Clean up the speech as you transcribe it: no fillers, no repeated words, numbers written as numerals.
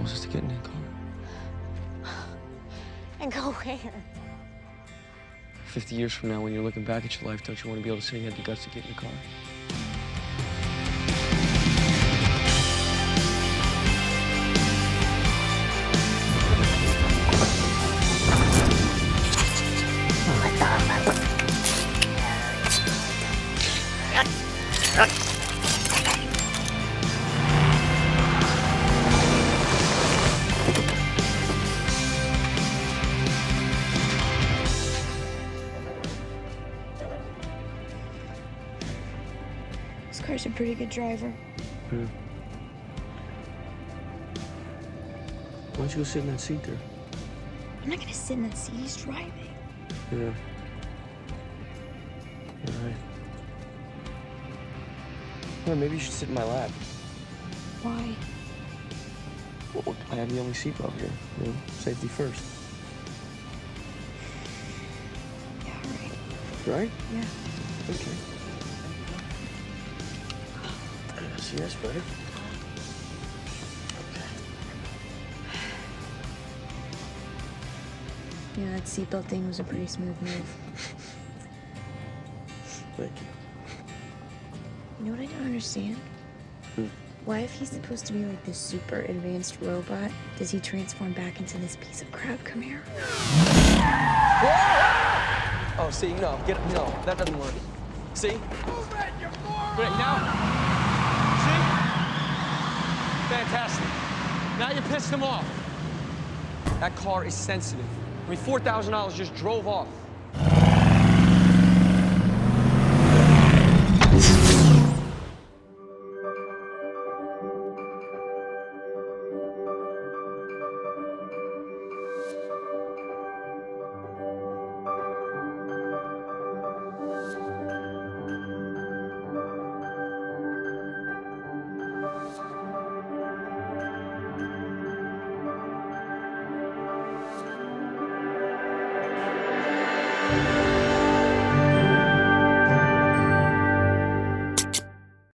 wants us to get in the car. And go where? 50 years from now, when you're looking back at your life, don't you want to be able to say you had the guts to get in the car? This car's a pretty good driver. Yeah. Why don't you go sit in that seat there? I'm not gonna sit in that seat. He's driving. Yeah. All right. Well, maybe you should sit in my lap. Why? Well, I have the only seatbelt here. You know, safety first. Yeah, right. Right? Yeah. Okay. See, that's better. Yeah, that seatbelt thing was a pretty smooth move. Thank you. You know what I don't understand? Why, if he's supposed to be like this super advanced robot, does he transform back into this piece of crap Camaro? Oh, see, no, that doesn't work. See? Move it, you moron! Great, now. See? Fantastic. Now you pissed him off. That car is sensitive. I mean, $4,000 just drove off.